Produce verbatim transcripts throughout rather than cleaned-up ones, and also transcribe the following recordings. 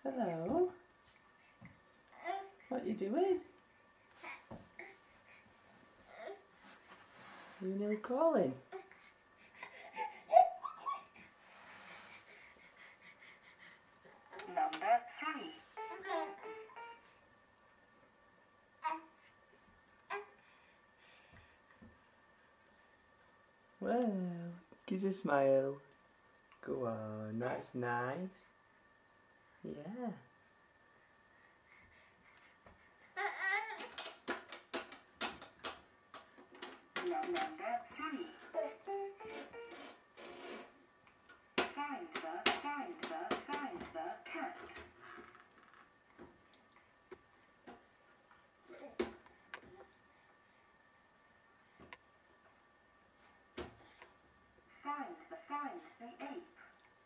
Hello. What are you doing? Are you nearly crawling? Number three. Well, gives a smile. Go on, that's nice. Yeah. Number three. Find the, find the, find the cat. Find the, find the ape.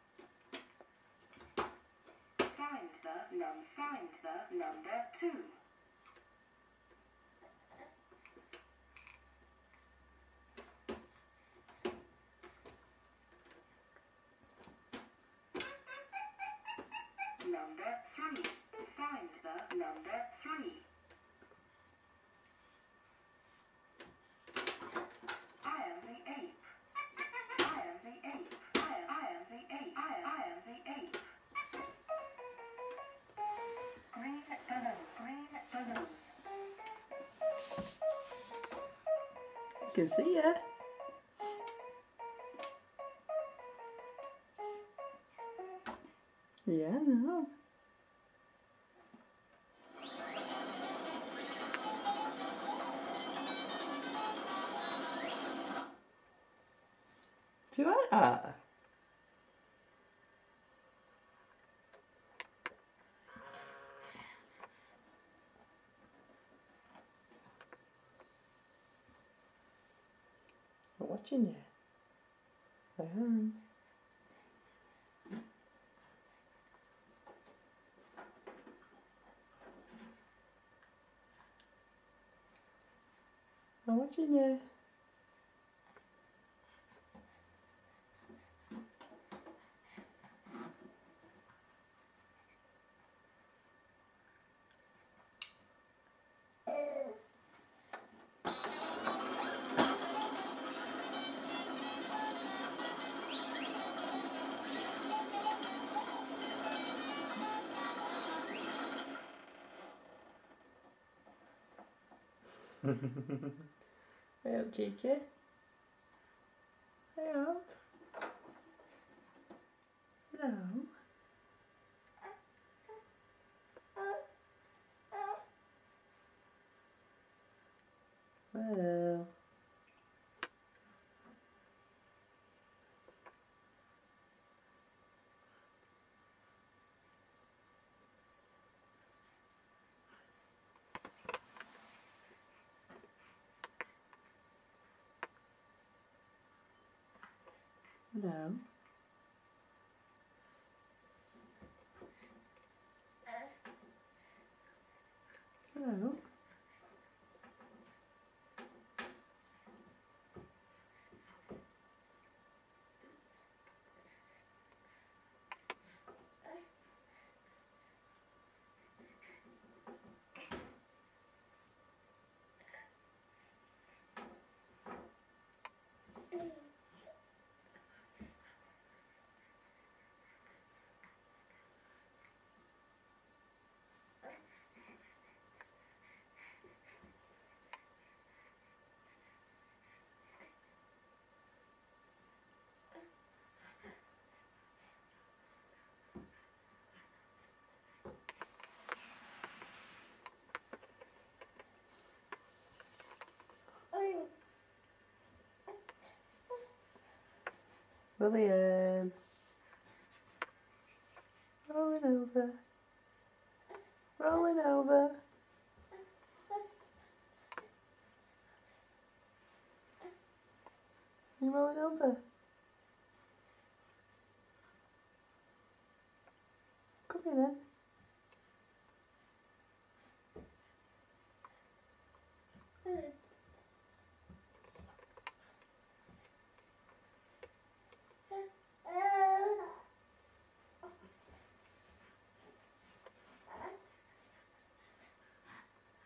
Find the, num, find the number two. Number three. Find the number three. I am the ape. I am the ape. I am, I am the ape. I am, I am the ape. Green balloon. Green balloon. I can see ya. Yeah, I know. Do you like that? I'm watching you. I am. I'm watching you. Hey up, cheeky. Hey up. Hello. Well. Hello. Hello. William. Rolling over. Rolling over. You rolling over? Come here then.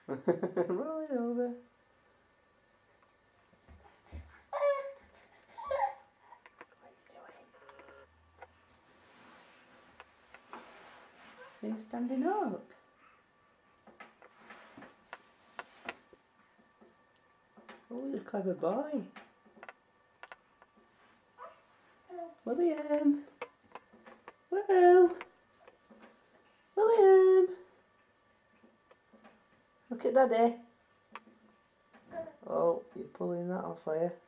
Rolling over. What are you doing? Are you standing up? Oh, you're a clever boy. William. Whoa. William. Look at Daddy. Oh, you're pulling that off, are you?